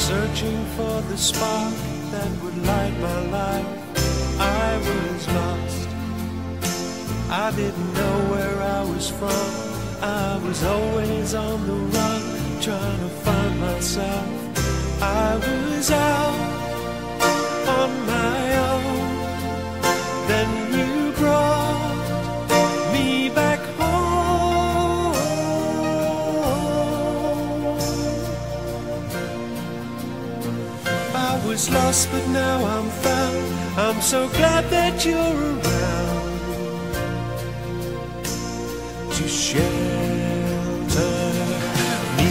searching for the spark that would light my life. I was lost. I didn't know where I was from. I was always on the run, trying to find myself. I was out on my own. Then you brought me back home. I was lost, but now I'm found. I'm so glad that you're around to shelter me.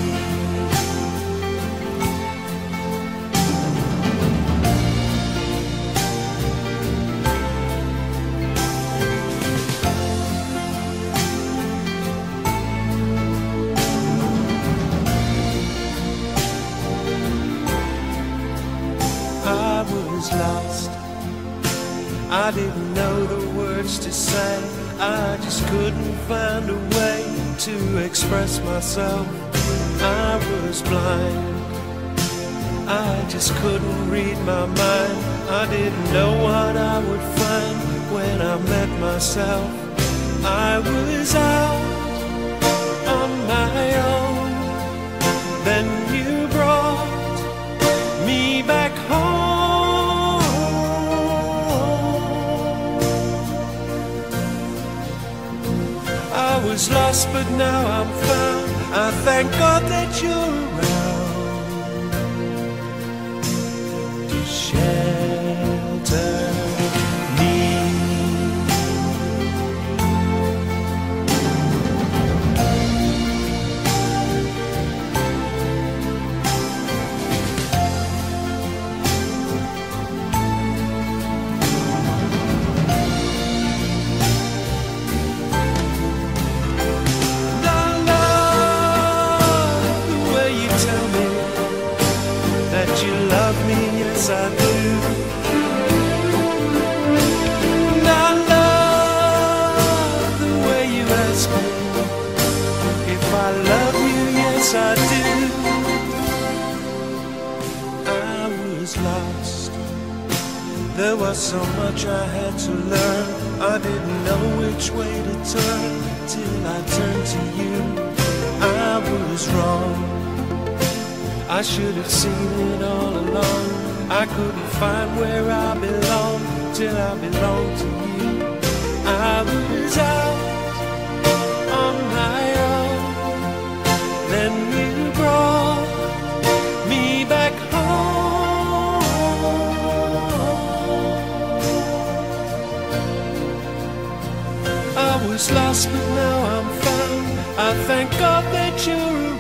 I was lost. I didn't know the words to say. I just couldn't find a way to express myself. I was blind. I just couldn't read my mind. I didn't know what I would find when I met myself. I was out on my own. Then you brought me back home. I was lost, but now I'm found. I thank God that you're around to shelter me. You love me, yes I do. And I love the way you ask me if I love you, yes I do. I was lost. There was so much I had to learn. I didn't know which way to turn till I turned to you. I was wrong. I should have seen it all along. I couldn't find where I belong till I belonged to you. I was out on my own. Then you brought me back home. I was lost, but now I'm found. I thank God that you're around.